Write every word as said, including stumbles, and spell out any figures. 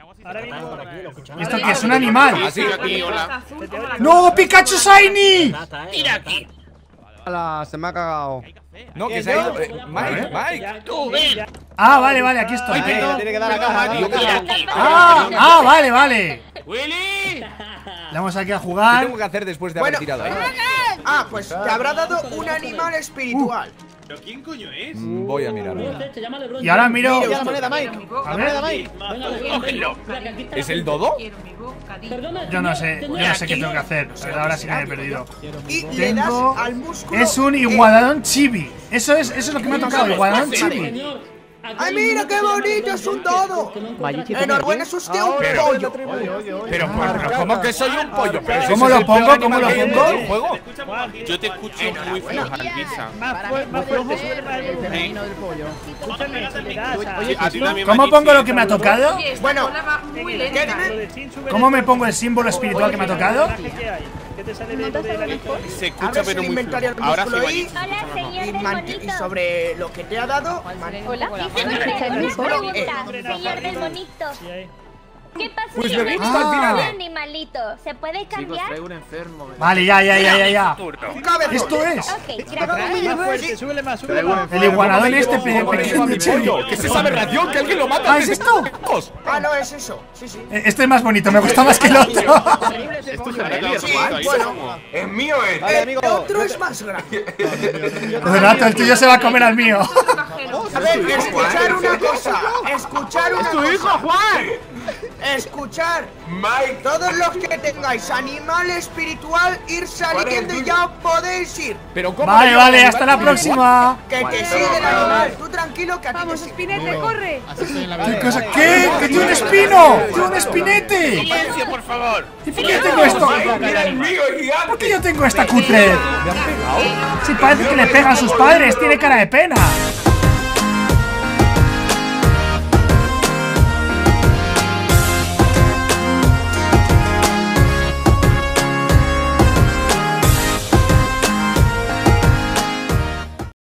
¿Esto qué es? ¿Un animal? Así aquí, hola. ¡No, Pikachu Shiny! Tira aquí. Ala, se me ha cagado. No, que se ha ido. eh, Mike, Mike. Tú, ven. Ah, vale, vale, aquí estoy. Ay, no, tiene que dar la caja, tío. Tira aquí. Ah, ah, vale, vale. ¡Willy! Le vamos aquí a ¿Qué jugar. tengo que hacer después de haber Bueno, tirado? eh? Ah, pues te habrá dado un animal espiritual. ¿Pero quién coño es? Mm, Voy a mirarlo. Y ahora miro. Mira la moneda, Mike. A La ver. moneda, Mike. Cógelo. ¿Es el dodo? Yo no sé, yo no sé qué tengo que hacer. Pero ahora sí que me he perdido. Y le das Tengo. al músculo. Es un iguanadón chibi. Eso es, eso es lo que me ha tocado, iguanadón chibi. ¡Ay, mira qué bonito! ¡Es un todo! Enhorabuena, es usted un pollo. Pero, pero, ¿cómo que soy un pollo? Pero si ¿Cómo ese lo es el pongo? peor ¿Cómo lo animal que hay en pongo? todo el juego. Yo te escucho muy floja, Pisa. A ti también me ¿Cómo han pongo dicho. lo que me ha tocado? Bueno, ¿qué dime? ¿Cómo me pongo el símbolo espiritual que me ha tocado? Se escucha, Abres pero el muy inventario flojo. del Ahora sí, músculo y, Vali. Hola, señor y, del manti- y monito. sobre lo que te ha dado. Hola. Una pregunta, señor del monito. ¿Qué pasa Pues si lo he me visto al un final. animalito? ¿Se puede cambiar? Vale, ya, ya, ya, ya, ya. Un cabezón. Esto es. Ok, gracias. Súbele más, súbele más. El iguanadón este pe- pequeño chibi. ¿Qué es esa aberración? ¿Que alguien lo mata? Ah, ¿es esto? Ah, no, es eso. Sí, sí. Eh, Este es más bonito, me gusta más que el otro. Sí, bueno. Es mío, eh. Vale, amigo. El otro es más grande. Renato, el tuyo se va a comer al mío. A ver, escuchar una cosa. Escuchar una cosa. ¡Hijo, Juan! Escuchar. Mike. Todos los que tengáis animal espiritual, ir saliendo y ya podéis ir. Pero ¿cómo Vale, que yo, vale, animal hasta la espiritual? próxima. Que te sigue el animal. Tú tranquilo que a ti te Vamos, sigue. Espinete, corre. ¿Qué cosa? ¿Qué? ¡Que tiene un espino! ¡Tiene un espinete! Silencio, por favor. ¿Y por qué yo tengo esto? Mira el mío, es gigante. ¿Por qué yo tengo esta cutre? Sí, parece que le pega a sus padres, tiene cara de pena.